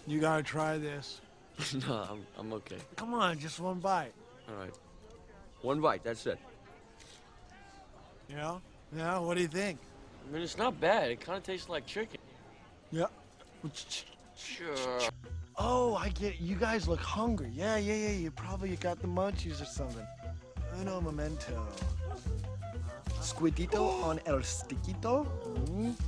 You gotta try this. No, I'm okay. Come on, just one bite. All right. One bite, that's it. Yeah? Yeah, what do you think? I mean, it's not bad. It kind of tastes like chicken. Yeah. Sure. Oh, I get it. You guys look hungry. Yeah. You probably got the munchies or something. Uno momento. Squidito on el stickito.